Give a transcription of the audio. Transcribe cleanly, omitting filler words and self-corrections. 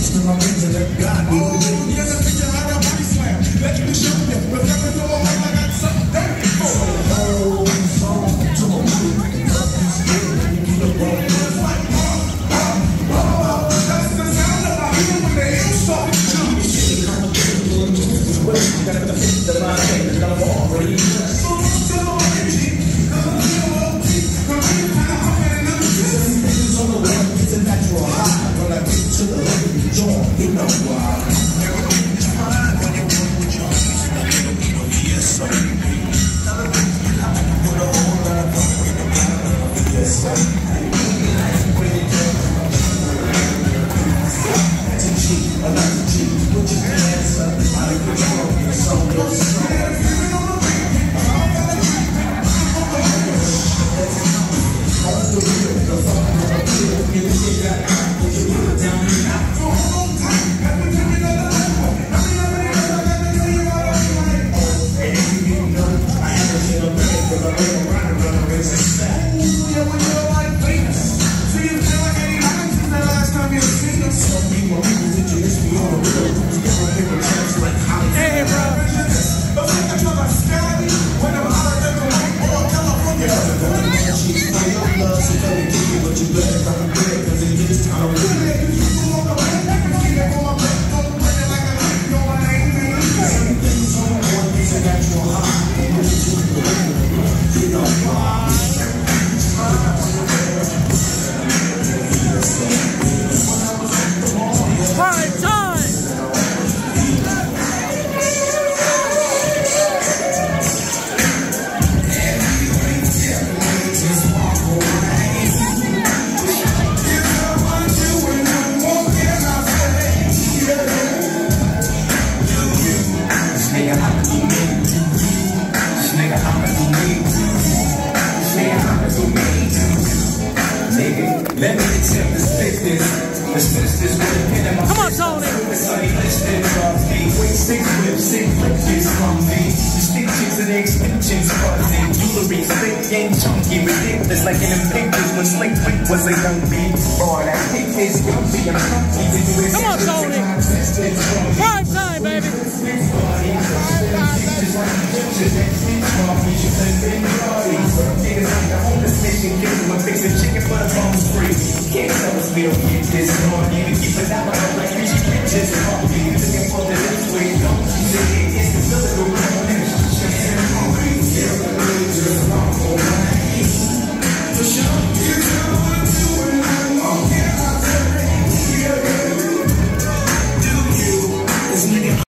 Let me attempt to spit this. Dismiss this with a pen in my Come on, Tony. Sunny listed above me. Wait, 6 whips, 6 flips from me. Distinctions and extensions fuzzy. Jewelry, thick and chunky. Ridiculous like in them pictures when Slick Rick was a young beat. Boy, that kick is guilty. I'm comfy to do it. Come on, Tony. Prime time, baby.